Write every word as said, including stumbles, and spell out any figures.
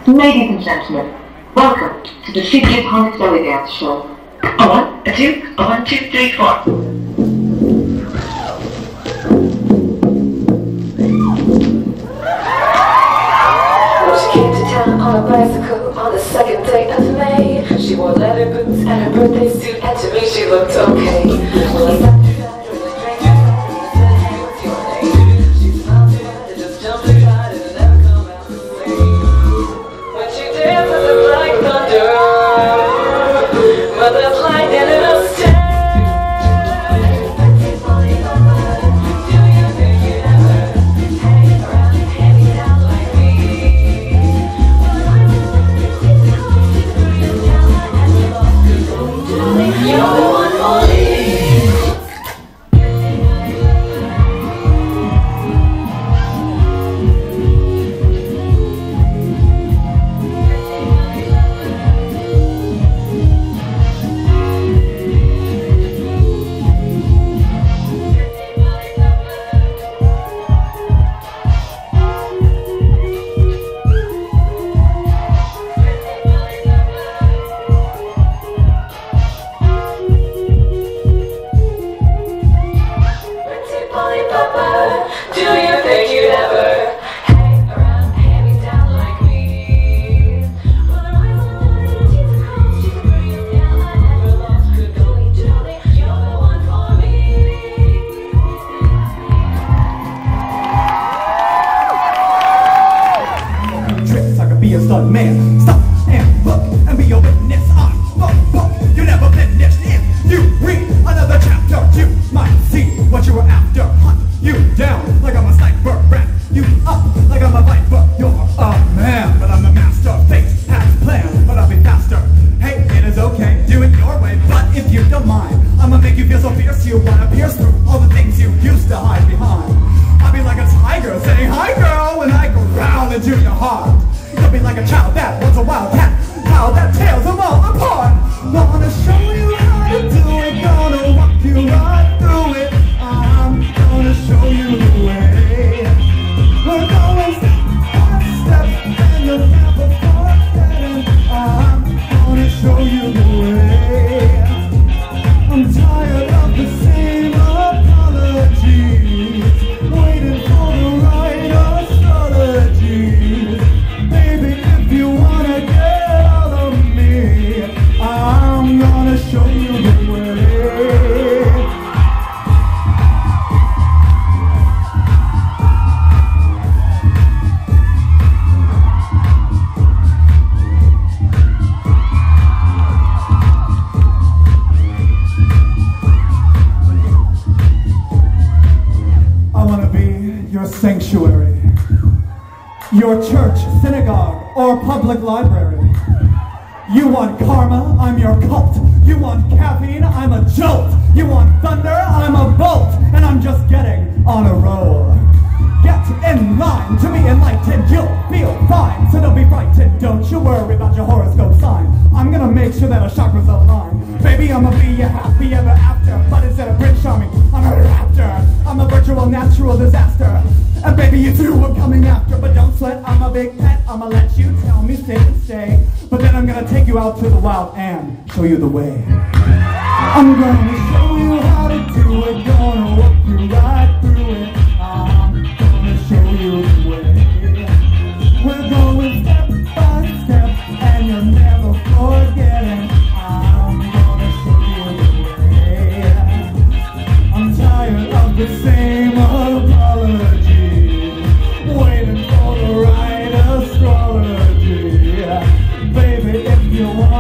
Ladies and gentlemen, welcome to the Secret Haunted Belly Dance Show. A one, a two, a one, two, three, four. She came to town on a bicycle on the second day of May. She wore leather boots and her birthday suit, and to me she looked okay. Well, I sat her down with a drink and said, hey, what's your name? She smiled to me and just jumped to God and never come out the same. When she dances it's like thunder, but that's lightning in a stare. Do you think you'd ever hang around, hand me down like me? Well, the eyes on mine, the teeth are cold, she's a brilliant gal I never lost. Could go eat Jolly, you're the one for me. Tricks, I could be a stunt man. Stop and look and be a witness. I won't book, you never finished. If you read another chapter, you might see what you were after. Hunt you down like I'm a sniper, wrap you up like I'm a viper. You're a man, but I'm the master. Fate has planned, but I'll be faster. Hey, it is okay, do it your way, but if you don't mind, I'ma make you feel so fierce you wanna pierce through all the things you used to hide behind. I'll be like a tiger saying hi girl when I growl into your heart. You'll be like a child that wants a wild cat, how that tears them all apart. Wanna show you how to do it, gonna walk you right through it. I'm gonna show you the way. We're going step by step and you'll never forget it. I'm gonna show you the way. I'm tired of the same apologies, waiting for the right astrology. Baby, if you wanna get all of me, I'm gonna show you the way. I wanna be your sanctuary, your church, synagogue, or public library. You want karma, I'm your cult. You want caffeine, I'm a jolt. You want thunder, I'm a bolt. And I'm just getting on a roll. Get in line to be enlightened, you'll feel fine. So don't be frightened, don't you worry about your horoscope sign. I'm gonna make sure that our chakras align. Baby, I'ma be your happy ever after. But instead of Prince Charming, I'm a raptor. I'm a virtual natural disaster. And baby, you two are coming after. But don't sweat, I'm a big pet. I'ma let you tell me sit and stay. But then I'm gonna take you out to the wild and show you the way. I'm gonna show you how to do it. Gonna walk you right through it. I'm gonna show you the way. We're going step by step and you'll never forget it. I'm gonna show you the way. I'm tired of the same apologies, waiting for the right astrology. Baby, if you want